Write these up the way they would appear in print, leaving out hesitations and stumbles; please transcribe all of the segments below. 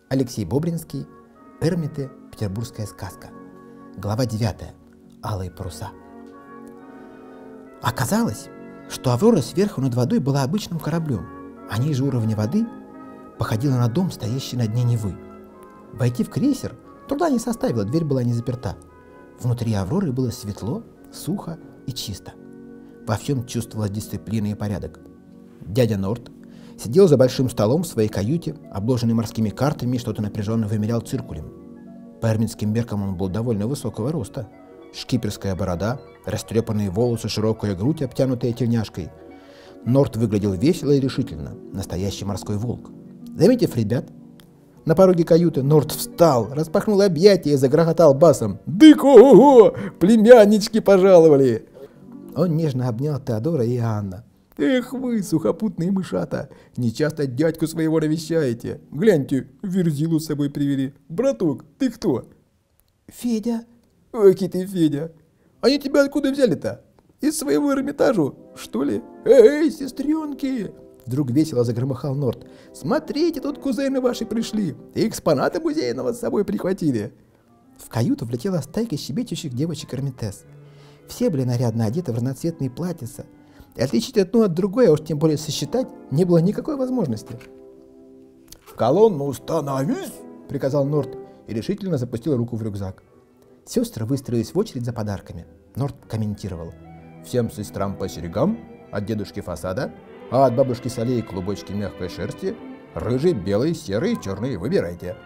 Алексей Бобринский. Эрмиты. Петербургская сказка. Глава 9. Алые паруса. Оказалось, что Аврора сверху над водой была обычным кораблем, а ниже уровня воды походила на дом, стоящий на дне Невы. Войти в крейсер труда не составило, дверь была не заперта. Внутри Авроры было светло, сухо и чисто. Во всем чувствовалась дисциплина и порядок. Дядя Норт сидел за большим столом в своей каюте, обложенный морскими картами, и что-то напряженно вымерял циркулем. По эрмитским меркам он был довольно высокого роста. Шкиперская борода, растрепанные волосы, широкая грудь, обтянутая тельняшкой. Норт выглядел весело и решительно, настоящий морской волк. Заметив ребят, на пороге каюты Норт встал, распахнул объятия и загрохотал басом: «Дык, ого, племяннички пожаловали!» Он нежно обнял Теодора и Иоанна. «Эх вы, сухопутные мышата, не часто дядьку своего навещаете. Гляньте, Верзилу с собой привели. Браток, ты кто?» «Федя». «Оки ты, Федя. Они тебя откуда взяли-то? Из своего Эрмитажу, что ли? Эй, сестренки!» Вдруг весело загромыхал Норт. «Смотрите, тут кузены ваши пришли, и экспонаты музейного с собой прихватили». В каюту влетела стайка щебечущих девочек-эрмитес. Все были нарядно одеты в разноцветные платьица, и отличить одну от другой, а уж тем более сосчитать, не было никакой возможности. «В колонну становись!» — приказал Норт и решительно запустил руку в рюкзак. Сестры выстроились в очередь за подарками. Норт комментировал: «Всем сестрам по серьгам, от дедушки Фасада, а от бабушки Солей клубочки мягкой шерсти, рыжий, белый, серый, черный, выбирайте».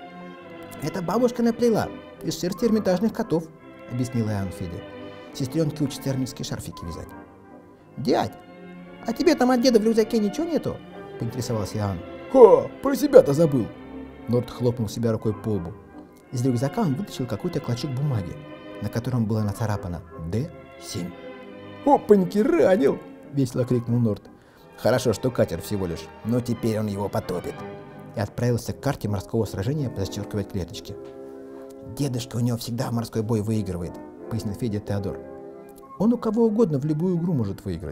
«Это бабушка наплела из шерсти эрмитажных котов», — объяснила Иоанн Федя. «Сестренки учатся эрмитские шарфики вязать». «Дядь, а тебе там от деда в рюкзаке ничего нету?» — поинтересовался Иоанн. «Ха, про себя-то забыл!» Норт хлопнул себя рукой по лбу. Из рюкзака он вытащил какой-то клочок бумаги, на котором было нацарапано «Д7». «Опаньки, ранил!» — весело крикнул Норт. «Хорошо, что катер всего лишь, но теперь он его потопит!» И отправился к карте морского сражения позачеркивать клеточки. «Дедушка у него всегда в морской бой выигрывает», — пояснил Федя Теодор. «Он у кого угодно в любую игру может выиграть».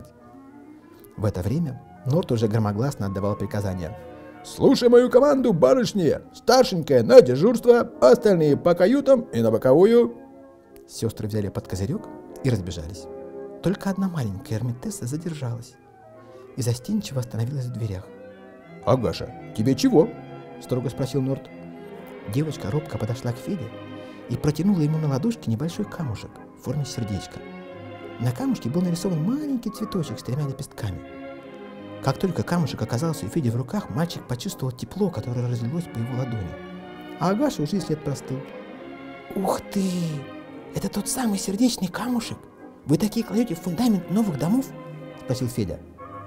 В это время Норт уже громогласно отдавал приказания. «Слушай мою команду, барышни! Старшенькая на дежурство, остальные по каютам и на боковую!» Сестры взяли под козырек и разбежались. Только одна маленькая эрмитесса задержалась и застенчиво остановилась в дверях. «Агаша, тебе чего?» — строго спросил Норт. Девочка робко подошла к Феде и протянула ему на ладошке небольшой камушек в форме сердечка. На камушке был нарисован маленький цветочек с 3 лепестками. Как только камушек оказался у Феди в руках, мальчик почувствовал тепло, которое разлилось по его ладони. А Агаше уже и след простыл. «Ух ты! Это тот самый сердечный камушек? Вы такие кладете в фундамент новых домов?» — спросил Федя.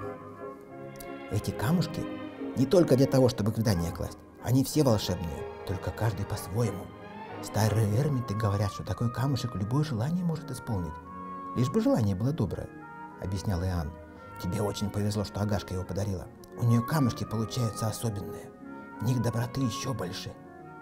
«Эти камушки не только для того, чтобы в здание класть. Они все волшебные, только каждый по-своему. Старые эрмиты говорят, что такой камушек любое желание может исполнить. Лишь бы желание было доброе», — объяснял Иоанн. «Тебе очень повезло, что Агашка его подарила. У нее камушки получаются особенные. В них доброты еще больше».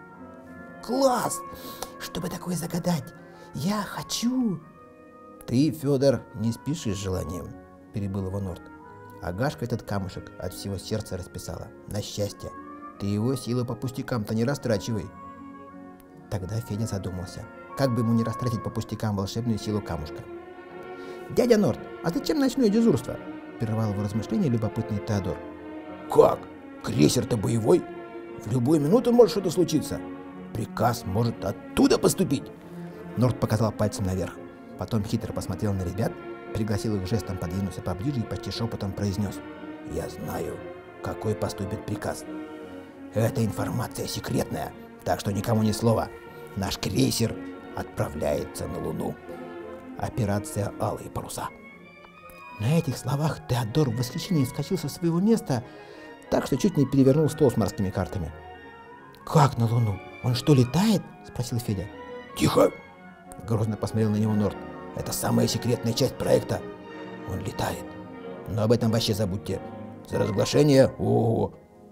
«Класс! Чтобы такое загадать, я хочу...» «Ты, Федор, не спешишь с желанием», — перебил его Норт. «Агашка этот камушек от всего сердца расписала. На счастье. Ты его силы по пустякам-то не растрачивай». Тогда Федя задумался, как бы ему не растратить по пустякам волшебную силу камушка. «Дядя Норт, а зачем ночное дежурство?» — прервал его размышления любопытный Теодор. «Как? Крейсер-то боевой? В любую минуту может что-то случиться. Приказ может оттуда поступить!» Норт показал пальцем наверх. Потом хитро посмотрел на ребят, пригласил их жестом подвинуться поближе и почти шепотом произнес: «Я знаю, какой поступит приказ. Эта информация секретная, так что никому ни слова. Наш крейсер отправляется на Луну. Операция «Алые паруса». На этих словах Теодор в восхищении вскочил со своего места, так что чуть не перевернул стол с морскими картами. «Как на Луну? Он что, летает?» — спросил Федя. «Тихо!» — грозно посмотрел на него Норт. «Это самая секретная часть проекта. Он летает. Но об этом вообще забудьте. За разглашение — ого!»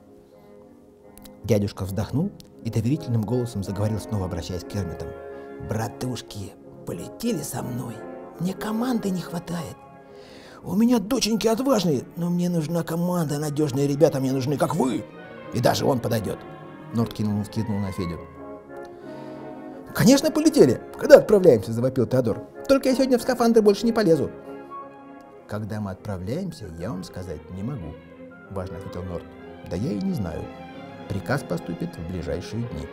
Дядюшка вздохнул и доверительным голосом заговорил, снова обращаясь к эрмитам. «Братушки, полетели со мной. Мне команды не хватает. У меня доченьки отважные, но мне нужна команда, надежные ребята мне нужны, как вы. И даже он подойдет. Норт кивнул на Федю. «Конечно, полетели! Когда отправляемся?» – завопил Теодор. «Только я сегодня в скафандр больше не полезу». «Когда мы отправляемся, я вам сказать не могу», – важно ответил Норт. «Да я и не знаю. Приказ поступит в ближайшие дни».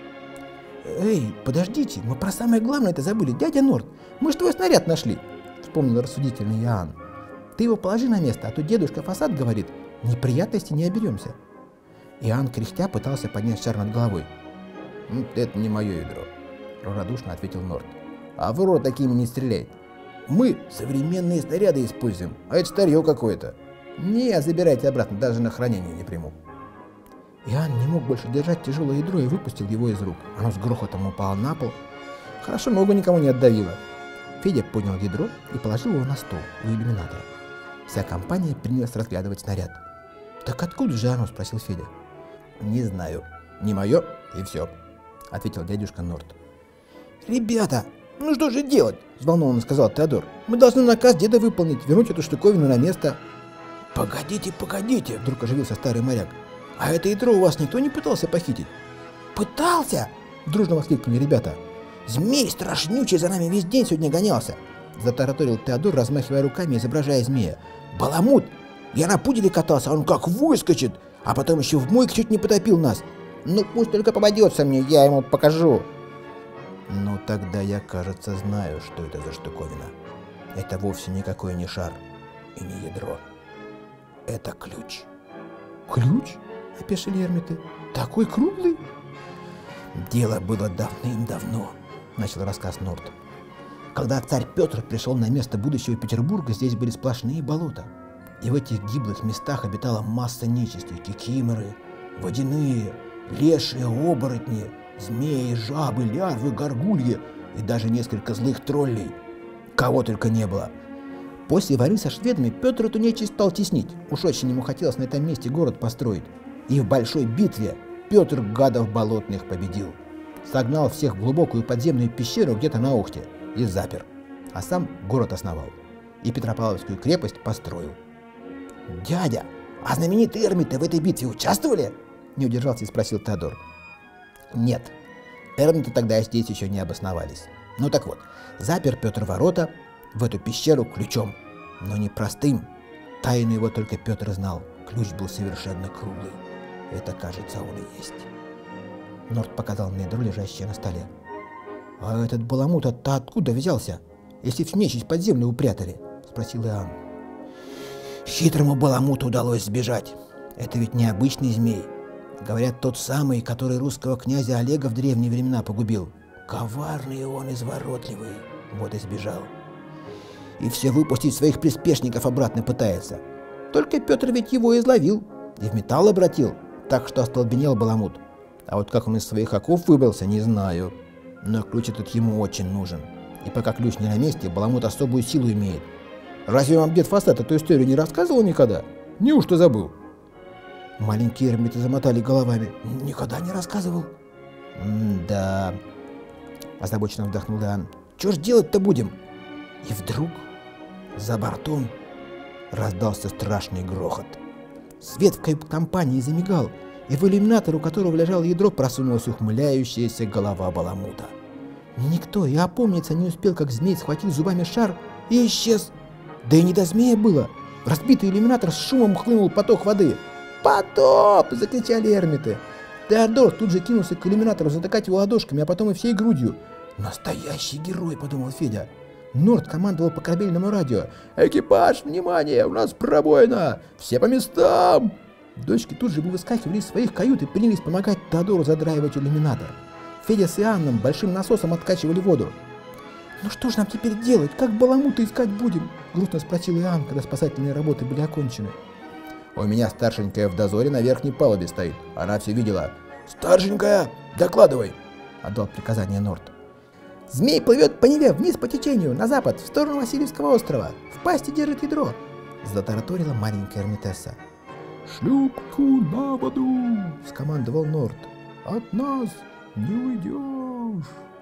«Эй, подождите, мы про самое главное-то забыли, дядя Норт. Мы же твой снаряд нашли», – вспомнил рассудительный Иоанн. «Ты его положи на место, а то дедушка Фасад говорит, неприятностей не оберемся». Иоанн, кряхтя, пытался поднять шар над головой. «Это не мое ядро», – равнодушно ответил Норт. «Аврора такими не стреляет. Мы современные снаряды используем, а это старье какое-то. Не, забирайте обратно, даже на хранение не приму». Иоанн не мог больше держать тяжелое ядро и выпустил его из рук. Оно с грохотом упало на пол. Хорошо, ногу никому не отдавило. Федя поднял ядро и положил его на стол у иллюминатора. Вся компания принялась разглядывать снаряд. «Так откуда же оно?» – спросил Федя. «Не знаю. Не мое, и все», – ответил дядюшка Норт. «Ребята, ну что же делать?» – взволнованно сказал Теодор. «Мы должны наказ деда выполнить, вернуть эту штуковину на место». «Погодите, погодите!» – вдруг оживился старый моряк. «А это ядро у вас никто не пытался похитить?» «Пытался!» – дружно воскликнули ребята. «Змей страшнючий за нами весь день сегодня гонялся!» – затараторил Теодор, размахивая руками, изображая змея. «Баламут! Я на пуделе катался, он как выскочит! А потом еще в мойке чуть не потопил нас! Ну пусть только попадется мне, я ему покажу!» «Ну тогда я, кажется, знаю, что это за штуковина. Это вовсе никакой не шар и не ядро. Это ключ». «Ключ?» – опешили эрмиты. «Такой круглый?» «Дело было давным-давно», – начал рассказ Норт. «Когда царь Петр пришел на место будущего Петербурга, здесь были сплошные болота. И в этих гиблых местах обитала масса нечисти: кикиморы, водяные, лешие, оборотни, змеи, жабы, лярвы, горгульи и даже несколько злых троллей. Кого только не было. После войны со шведами Петр эту нечисть стал теснить. Уж очень ему хотелось на этом месте город построить. И в большой битве Петр гадов болотных победил. Согнал всех в глубокую подземную пещеру где-то на Охте и запер. А сам город основал. И Петропавловскую крепость построил». «Дядя, а знаменитые эрмиты в этой битве участвовали?» – не удержался и спросил Теодор. «Нет, эрмиты тогда здесь еще не обосновались. Ну так вот, запер Петр ворота в эту пещеру ключом, но не простым. Тайну его только Петр знал. Ключ был совершенно круглый. Это, кажется, он и есть». Норт показал на ядро, лежащее на столе. «А этот баламут-то откуда взялся, если в нечисть подземную упрятали?» – спросил Иоанн. «Хитрому баламуту удалось сбежать. Это ведь не обычный змей. Говорят, тот самый, который русского князя Олега в древние времена погубил. Коварный он, изворотливый. Вот и сбежал. И все выпустить своих приспешников обратно пытается. Только Петр ведь его изловил и в металл обратил, так что остолбенел баламут. А вот как он из своих оков выбрался, не знаю. Но ключ этот ему очень нужен. И пока ключ не на месте, баламут особую силу имеет. Разве вам дед Фасад эту историю не рассказывал никогда? Неужто забыл?» Маленькие эрмиты замотали головами. «Никогда не рассказывал». «Да», – озабоченно вздохнул Иоанн. «Чё ж делать-то будем?» И вдруг за бортом раздался страшный грохот. Свет в кают-компании замигал, и в иллюминатор, у которого лежало ядро, просунулась ухмыляющаяся голова баламута. Никто и опомниться не успел, как змей схватил зубами шар и исчез. Да и не до змея было. В разбитый иллюминатор с шумом хлынул поток воды. «Потоп!» – закричали эрмиты. Теодор тут же кинулся к иллюминатору затыкать его ладошками, а потом и всей грудью. «Настоящий герой!» – подумал Федя. Норт командовал по корабельному радио. «Экипаж, внимание! У нас пробоина! Все по местам!» Дочки тут же выскакивали из своих кают и принялись помогать Теодору задраивать иллюминатор. Федя с Иоанном большим насосом откачивали воду. «Ну что ж нам теперь делать? Как баламута искать будем?» – грустно спросил Иоанн, когда спасательные работы были окончены. «У меня старшенькая в дозоре на верхней палубе стоит. Она все видела». «Старшенькая, докладывай!» – отдал приказание Норт. «Змей плывет по Неве вниз по течению, на запад, в сторону Васильевского острова. В пасти держит ядро», – затараторила маленькая эрмитесса. «Шлюпку на воду!» – скомандовал Норт. «От нас не уйдешь!»